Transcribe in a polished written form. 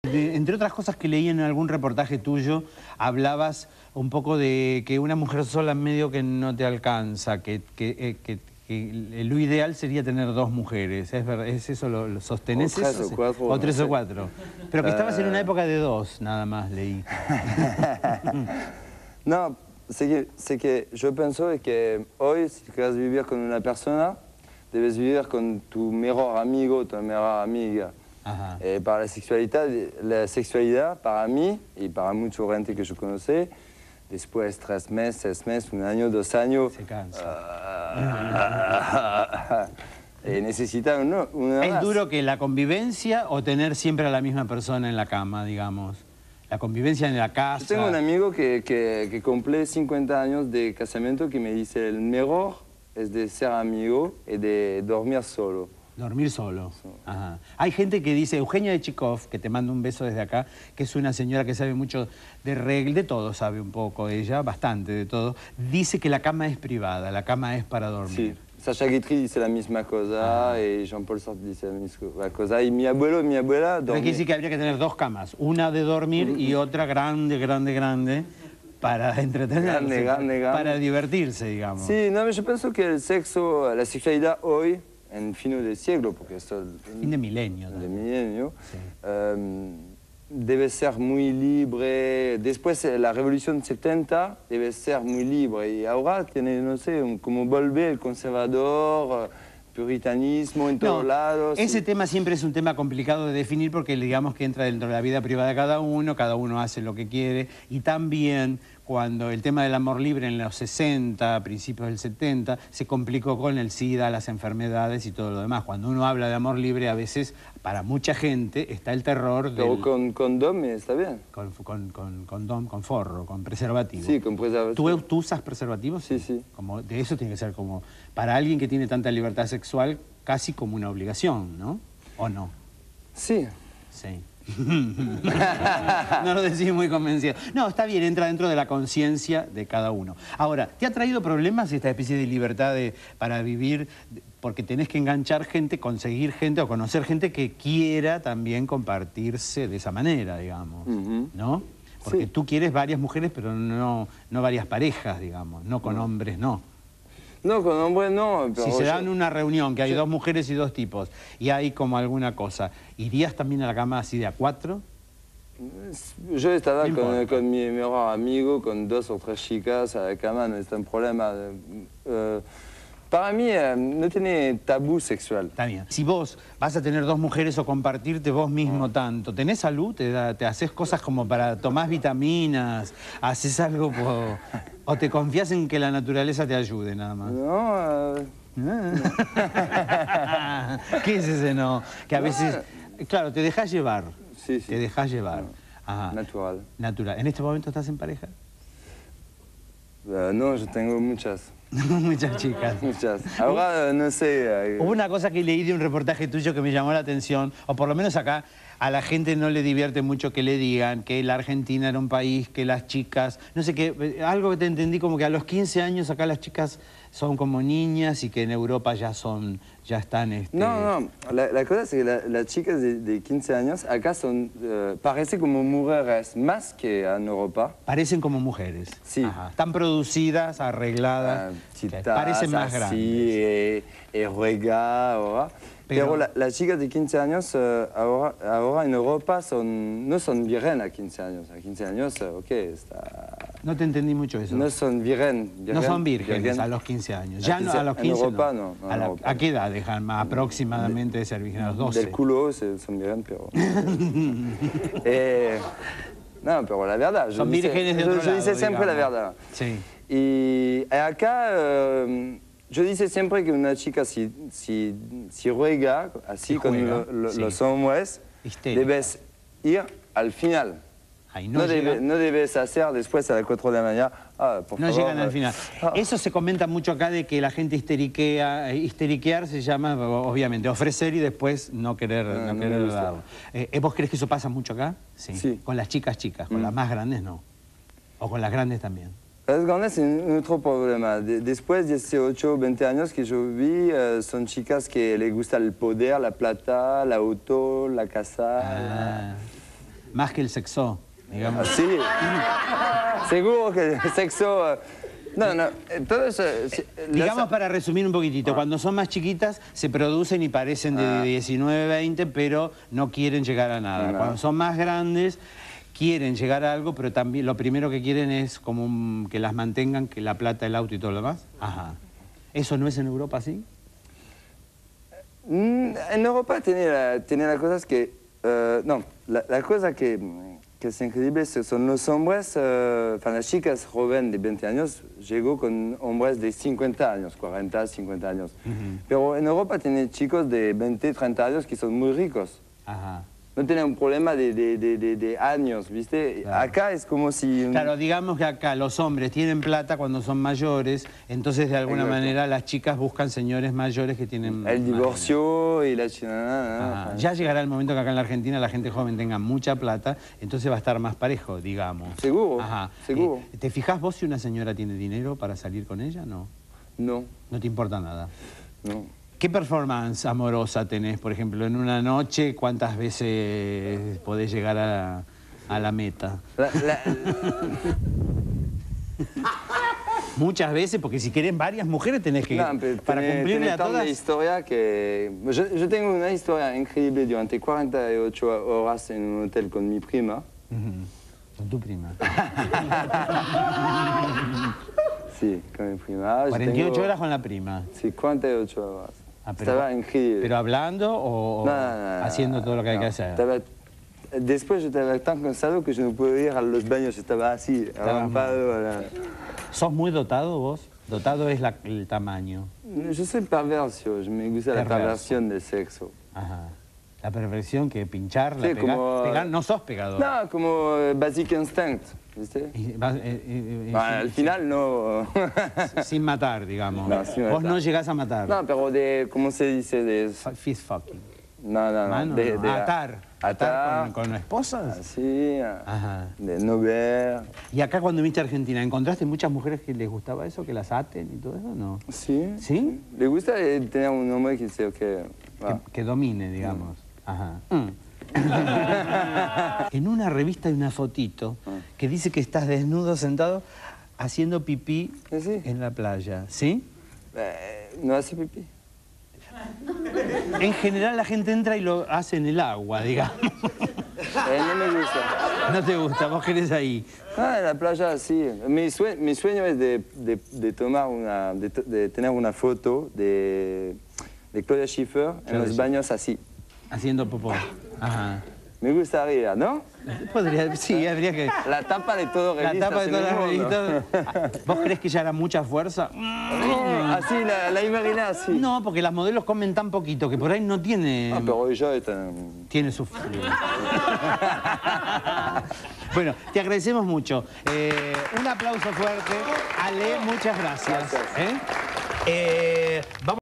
Entre otras cosas que leí en algún reportaje tuyo, hablabas un poco de que una mujer sola medio que no te alcanza, que lo ideal sería tener dos mujeres. ¿Es verdad? ¿Es eso? ¿Lo sostenés? O tres o cuatro. O tres o cuatro. Pero que estabas en una época de dos, nada más leí. No, sé que yo pienso que hoy, si quieres vivir con una persona, debes vivir con tu mejor amigo, tu mejor amiga. Para la sexualidad, para mí y para mucha gente que yo conocí, después 3 meses, 6 meses, 1 año, 2 años... Se cansa. Necesita una ¿Es más. duro que la convivencia o tener siempre a la misma persona en la cama, digamos? La convivencia en la casa... Yo tengo un amigo que cumple 50 años de casamiento que me dice el mejor es de ser amigo y de dormir solo. Dormir solo. Ajá. Hay gente que dice, Eugenia de Chikov, que te mando un beso desde acá, que es una señora que sabe mucho de todo, sabe un poco ella, bastante de todo, dice que la cama es privada, la cama es para dormir. Sí, Sacha Guitry dice la misma cosa y Jean-Paul Sartre dice la misma cosa. Y mi abuelo y mi abuela Pero dormían. quiere decir que habría que tener dos camas, una de dormir y otra grande, para entretenerse, grande. para divertirse, digamos. Sí, no, yo pienso que el sexo, la sexualidad hoy, en fin de siglo, porque esto... Fin de milenio. De milenio. Sí. Debe ser muy libre. Después, la revolución 70 debe ser muy libre. Y ahora tiene, no sé, como volver el conservador, puritanismo en todos lados. Ese tema siempre es un tema complicado de definir porque digamos que entra dentro de la vida privada de cada uno hace lo que quiere. Y también cuando el tema del amor libre en los 60, principios del 70, se complicó con el SIDA, las enfermedades y todo lo demás. Cuando uno habla de amor libre, a veces, para mucha gente, está el terror de... Pero con condón está bien. Con condón, con forro, con preservativo. Sí, con preservativo. ¿Tú usas preservativos? Sí, sí. Como, de eso tiene que ser como... Para alguien que tiene tanta libertad sexual, casi como una obligación, ¿no? ¿O no? Sí. Sí. No lo decís muy convencido. No, está bien, entra dentro de la conciencia de cada uno. Ahora, ¿te ha traído problemas esta especie de libertad para vivir? Porque tenés que enganchar gente, conseguir gente o conocer gente que quiera también compartirse de esa manera, digamos, ¿no? Porque tú quieres varias mujeres, pero no varias parejas, digamos, no con hombres, no. No, con hombres no. Pero si se dan una reunión, que hay dos mujeres y dos tipos, y hay como alguna cosa, ¿irías también a la cama así de a 4? Yo estaba con mi mejor amigo, con 2 o 3 chicas a la cama, no es un problema. Para mí no tiene tabú sexual. Está bien. Si vos vas a tener 2 mujeres o compartirte vos mismo tanto, ¿tenés salud? ¿Te haces cosas como para tomás vitaminas? ¿Haces algo o te confías en que la naturaleza te ayude nada más? No. ¿Qué es ese no? Que a veces... Claro, te dejas llevar. Sí. Te dejas llevar. Ajá. Natural. Natural. ¿En este momento estás en pareja? No, yo tengo muchas. Muchas chicas. Muchas. Ahora no sé. Hubo una cosa que leí de un reportaje tuyo que me llamó la atención, o por lo menos acá a la gente no le divierte mucho que le digan que la Argentina era un país, que las chicas... No sé, algo que te entendí como que a los 15 años acá las chicas son como niñas y que en Europa ya están... No, la cosa es que las chicas de 15 años acá son, parecen como mujeres más que en Europa. Parecen como mujeres. Sí. Ajá. Están producidas, arregladas, parecen más grandes. Sí, ruega ahora. Pero las chicas de 15 años ahora en Europa no son virgen a 15 años. A 15 años, está... No te entendí mucho eso. No son virgen. No son vírgenes a los 15 años. Ya no, a los 15 en Europa no. No. ¿A qué edad dejan aproximadamente de ser virgen? A los 12. Del culo son virgen, pero... no, pero la verdad. Son vírgenes de otro lado, yo dice siempre la verdad. Sí. Y acá... yo dice siempre que una chica si ruega así con los hombres, debes ir al final. Ahí no debes hacer después a las 4 de la mañana. Por favor, llegan al final. Eso se comenta mucho acá de que la gente histeriquea. Histeriquear se llama, obviamente, ofrecer y después no querer darlo. ¿Vos crees que eso pasa mucho acá? Sí. Con las chicas, con las más grandes no. O con las grandes también. Las grandes es otro problema. Después de 18 o 20 años que yo vi, son chicas que les gusta el poder, la plata, el auto, la casa. más que el sexo, digamos. Sí, seguro que el sexo... No, todo eso... Digamos, para resumir un poquitito, cuando son más chiquitas se producen y parecen de 19, 20, pero no quieren llegar a nada. Cuando son más grandes quieren llegar a algo, pero también lo primero que quieren es como que las mantengan, que la plata, el auto y todo lo demás. Ajá. ¿Eso no es en Europa así? En Europa tiene las cosas que... no, la cosa que es increíble son los hombres, las chicas jóvenes de 20 años, llegó con hombres de 50 años, 40, 50 años. Pero en Europa tiene chicos de 20, 30 años que son muy ricos. Ajá. No tienen un problema de años, ¿viste? Claro. Acá es como si... Claro, digamos que acá los hombres tienen plata cuando son mayores, entonces de alguna manera las chicas buscan señores mayores que tienen... El divorcio y la... Ya llegará el momento que acá en la Argentina la gente joven tenga mucha plata, entonces va a estar más parejo, digamos. Seguro, seguro. ¿Te fijas vos si una señora tiene dinero para salir con ella? No. No. ¿No te importa nada? No. ¿Qué performance amorosa tenés, por ejemplo, en una noche? ¿Cuántas veces podés llegar a la meta? Muchas veces, porque si quieren varias mujeres tenés que... para cumplirle a todas... historia que... Yo tengo una historia increíble durante 48 horas en un hotel con mi prima. ¿Con tu prima? Sí, con mi prima. 48 horas con la prima. Sí, 48 horas. Estaba increíble. ¿Pero hablando o haciendo todo lo que hay que hacer? Después yo estaba tan cansado que yo no pude ir a los baños, estaba así, arrampado. ¿Sos muy dotado vos? Dotado es el tamaño. Yo soy perverso, me gusta la perversión del sexo. Ajá. La perversión, que pinchar, sí, pegar, no sos pegador. No, como Basic Instinct, ¿viste? Al final no... Sin matar, digamos. No, sin matar. Vos no llegás a matar. No, pero de, ¿cómo se dice? De... Fist fucking. No. Atar con esposas. Sí, de no ver. ¿Y acá cuando viniste a Argentina, encontraste muchas mujeres que les gustaba eso, que las aten y todo eso, no? Sí. ¿Sí? Le gusta tener un hombre que dice que domine, digamos. Ajá. En una revista hay una fotito que dice que estás desnudo sentado haciendo pipí en la playa. ¿Sí? No hace pipí. En general la gente entra y lo hace en el agua, digamos. No me gusta. No te gusta, vos querés ahí. En la playa sí. Mi sueño es de tener una foto de Claudia Schiffer en los baños así. Haciendo popó. Ajá. Me gustaría, ¿no? Podría, sí, habría que... La tapa de todo revistas. La tapa de todas las revistas. ¿Vos crees que ya era mucha fuerza? Así, la imaginé así. No, porque las modelos comen tan poquito que por ahí no tiene... pero ella están... Tiene su... Bueno, te agradecemos mucho. Un aplauso fuerte. Ale, muchas gracias. Vamos